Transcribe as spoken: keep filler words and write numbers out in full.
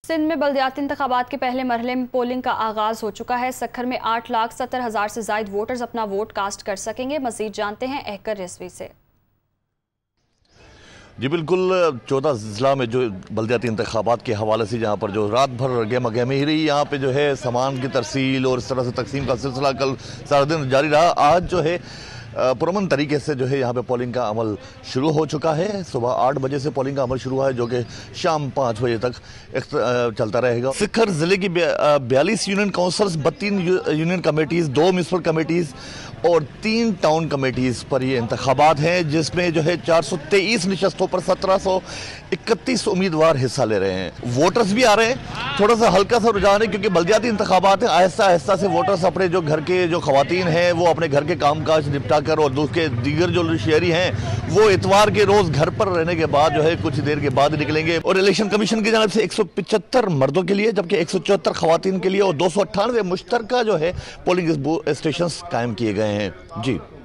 सिंध में बल्दियाती इंतखाबात के पहले मरहले में पोलिंग का आगाज हो चुका है। सखर में आठ लाख सत्तर हजार से जायद वोटर्स अपना वोट कास्ट कर सकेंगे। मजीद जानते हैं अहकर रिजवी से। जी बिल्कुल, चौदह जिला में जो बल्दियाती इंतखाबात के हवाले से जहाँ पर जो रात भर गेमा गेमी ही रही, यहाँ पे जो है सामान की तरसील और इस तरह से तकसीम का सिलसिला कल सारा दिन जारी रहा। आज जो है पुरअमन तरीके से जो है यहाँ पे पोलिंग का अमल शुरू हो चुका है। सुबह आठ बजे से पोलिंग का अमल शुरू हुआ है, जो कि शाम पाँच बजे तक चलता रहेगा। सिखर जिले की बयालीस यूनियन काउंसिल्स, बत्तीस यूनियन कमेटीज, दो म्यूनसिपल कमेटीज और तीन टाउन कमेटीज पर ये इंतखाबात हैं, जिसमें जो है चार सौ तेईस नशस्तों पर सत्रह सौ इकतीस उम्मीदवार हिस्सा ले रहे हैं। वोटर्स भी आ रहे हैं। थोड़ा सा हल्का सा रुझान है क्योंकि बल्दियाती इंतखाबात हैं। आहिस्ता आहिस्ता से वोटर्स अपने जो घर के जो खवातीन हैं वो अपने घर के कामकाज निपटा कर, और दूसरे दीगर जो शहरी हैं वो इतवार के रोज घर पर रहने के बाद जो है कुछ देर के बाद निकलेंगे। और इलेक्शन कमीशन की जानिब से एक सौ पिचहत्तर मर्दों के लिए जबकि एक सौ चौहत्तर खवातीन के लिए और दो सौ अट्ठानवे मुश्तरका जो है पोलिंग स्टेशन कायम किए गए हैं। जी।